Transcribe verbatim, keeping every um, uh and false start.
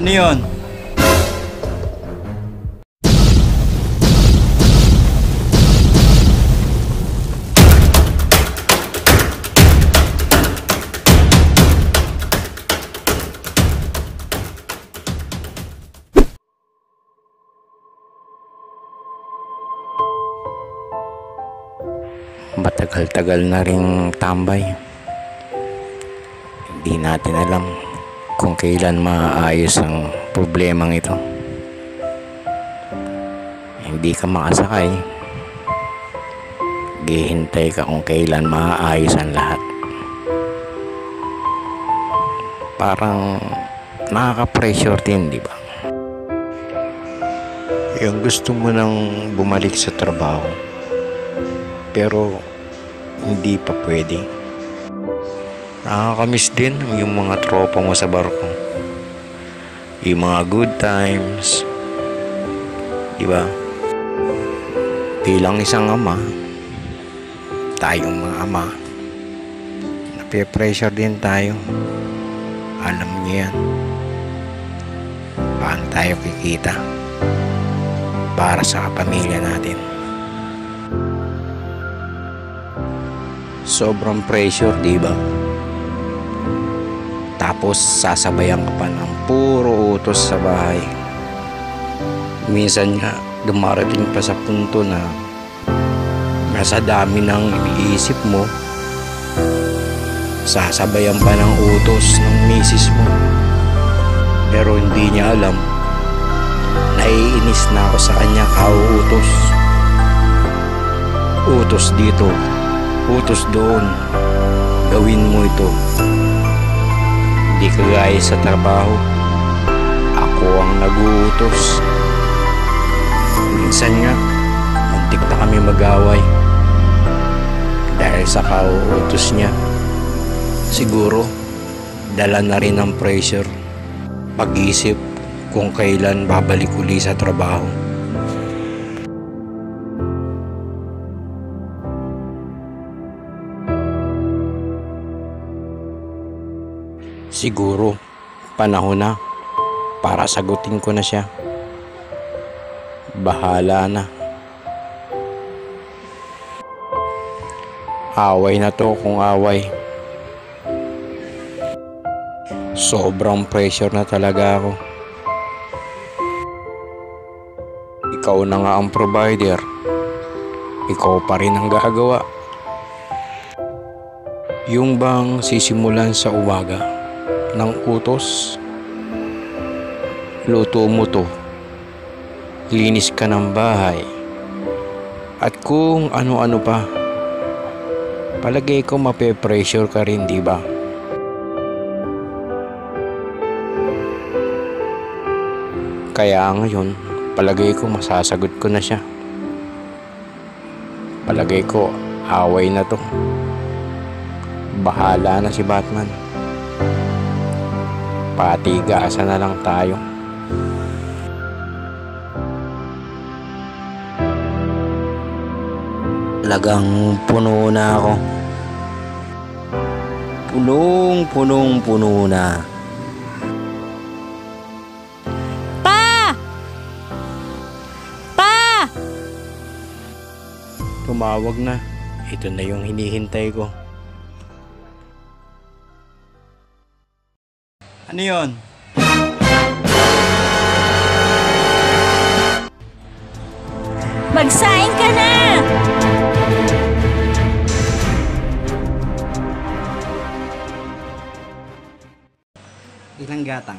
Ano yun? Matagal-tagal na ring tambay. Hindi natin alam kung kailan maaayos ang problemang ito. Hindi ka makasakay, hihintay ka kung kailan maaayos ang lahat. Parang nakaka-pressure din, di ba? Yung gusto mo nang bumalik sa trabaho, pero hindi pa pwede. Nakakamiss din yung mga tropa mo sa barko, yung mga good times, di ba? Bilang isang ama, tayong mga ama, nape-pressure din tayo. Alam niyo yan. Paano tayo kikita para sa pamilya natin? Sobrang pressure, di ba? Tapos sasabayan ka pa ng puro utos sa bahay. Minsan nga dumarating pa sa punto na nasa dami ng iniisip mo, sasabayan pa ng utos ng misis mo. Pero hindi niya alam, naiinis na ako sa kanya kauutos. Utos dito, utos doon, gawin mo ito. Di kagaya sa trabaho, ako ang nag-uutos. Minsan nga, muntik na kami mag-away dahil sa kauutos niya. Siguro, dala na rin ng pressure, pag-isip kung kailan babalik uli sa trabaho. Siguro, panahon na para sagutin ko na siya. Bahala na. Away na to kung away. Sobrang pressure na talaga ako. Ikaw na nga ang provider. Ikaw pa rin ang gagawa. Yung bang sisimulan sa umaga ng utos, luto mo to, linis ka ng bahay, at kung ano-ano pa, palagay ko mape-pressure ka rin, di ba? Kaya ngayon, palagay ko masasagot ko na siya. Palagay ko, away na to. Bahala na si Batman. Patigasan na lang tayo. Talagang puno na ako. Punong punong puno na. Pa! Pa! Tumawag na. Ito na yung hinihintay ko. Ano yun? Magsaing ka na! Ilang gatang?